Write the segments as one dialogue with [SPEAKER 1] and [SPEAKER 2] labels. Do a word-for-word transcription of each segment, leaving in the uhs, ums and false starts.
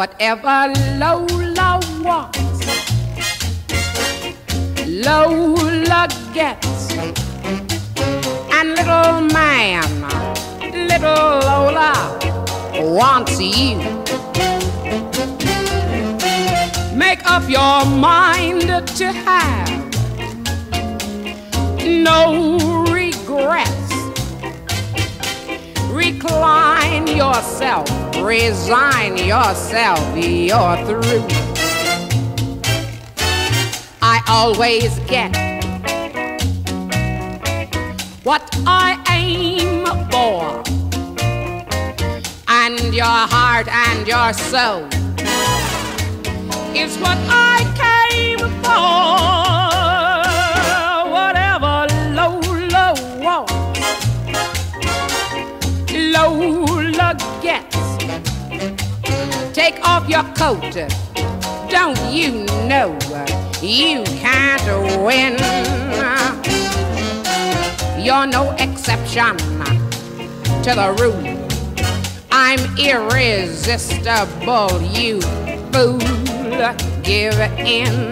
[SPEAKER 1] Whatever Lola wants, Lola gets. And little man, little Lola wants you. Make up your mind to have no regrets. Recline yourself, resign yourself, you're through. I always get what I aim for, and your heart and your soul is what I came for. Whatever Lola wants, Lola gets. Take off your coat, don't you know you can't win? You're no exception to the rule. I'm irresistible, you fool. Give in.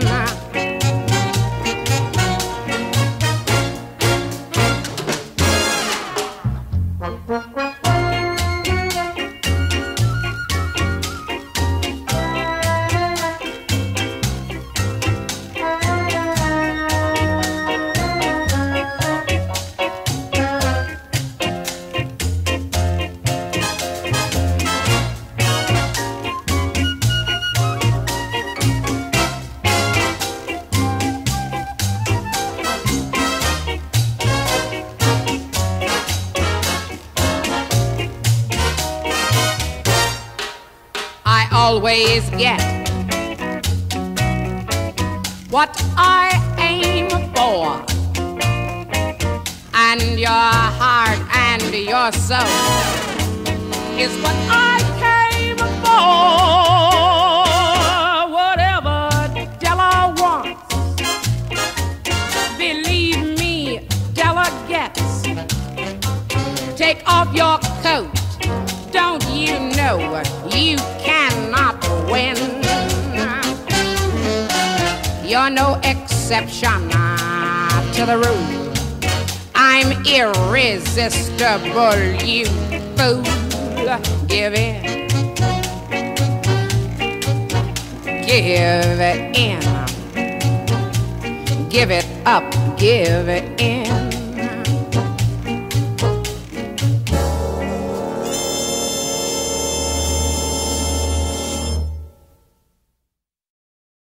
[SPEAKER 1] Always get what I aim for, and your heart and your soul is what I came for. Whatever Della wants, believe me, Della gets. Take off your coat, don't you know you cannot win? You're no exception to the rule. I'm irresistible, you fool. Give in. Give it in. Give it up, give it in.